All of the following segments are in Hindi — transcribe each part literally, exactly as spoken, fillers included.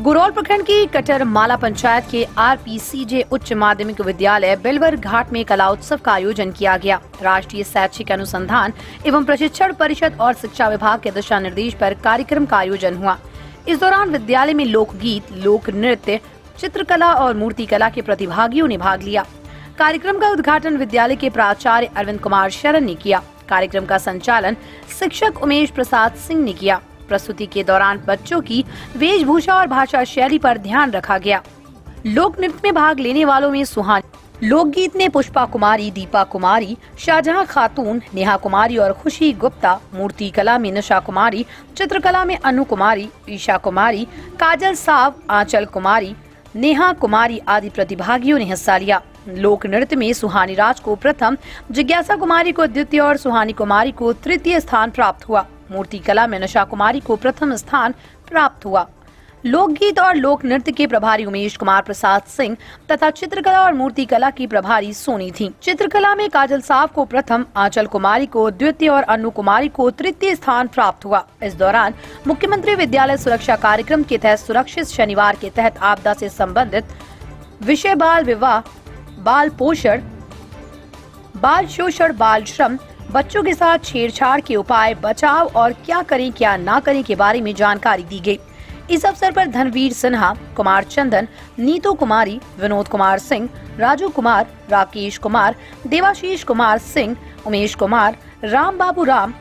गुरौल प्रखंड की कटरमाला पंचायत के आरपीसीजे उच्च माध्यमिक विद्यालय बेलवर घाट में कला उत्सव का आयोजन किया गया। राष्ट्रीय शैक्षिक अनुसंधान एवं प्रशिक्षण परिषद और शिक्षा विभाग के दिशा निर्देश पर कार्यक्रम का आयोजन हुआ। इस दौरान विद्यालय में लोकगीत, लोक नृत्य, चित्रकला और मूर्तिकला के प्रतिभागियों ने भाग लिया। कार्यक्रम का उद्घाटन विद्यालय के प्राचार्य अरविंद कुमार शरण ने किया। कार्यक्रम का संचालन शिक्षक उमेश प्रसाद सिंह ने किया। प्रस्तुति के दौरान बच्चों की वेशभूषा और भाषा शैली पर ध्यान रखा गया। लोक नृत्य में भाग लेने वालों में सुहानी, लोकगीत में पुष्पा कुमारी, दीपा कुमारी, शाहजहां खातून, नेहा कुमारी और खुशी गुप्ता, मूर्ति कला में निशा कुमारी, चित्रकला में अनु कुमारी, ईशा कुमारी, काजल साव, आंचल कुमारी, नेहा कुमारी आदि प्रतिभागियों ने हिस्सा लिया। लोक नृत्य में सुहानी राज को प्रथम, जिज्ञासा कुमारी को द्वितीय और सुहानी कुमारी को तृतीय स्थान प्राप्त हुआ। मूर्ति कला में निशा कुमारी को प्रथम स्थान प्राप्त हुआ। लोकगीत और लोक नृत्य के प्रभारी उमेश कुमार प्रसाद सिंह तथा चित्रकला और मूर्ति कला की प्रभारी सोनी थी। चित्रकला में काजल साव को प्रथम, आंचल कुमारी को द्वितीय और अनु कुमारी को तृतीय स्थान प्राप्त हुआ। इस दौरान मुख्यमंत्री विद्यालय सुरक्षा कार्यक्रम के तहत सुरक्षित शनिवार के तहत आपदा से संबंधित विषय बाल विवाह, बाल पोषण, बाल शोषण, बाल श्रम, बच्चों के साथ छेड़छाड़ के उपाय, बचाव और क्या करें क्या ना करें के बारे में जानकारी दी गई। इस अवसर पर धनवीर सिन्हा, कुमार चंदन, नीतू कुमारी, विनोद कुमार सिंह, राजू कुमार, राकेश कुमार, देवाशीष कुमार सिंह, उमेश कुमार, राम बाबू राम,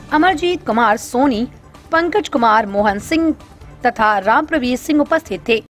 अमरजीत कुमार सोनी, पंकज कुमार, मोहन सिंह तथा राम प्रवीर सिंह उपस्थित थे।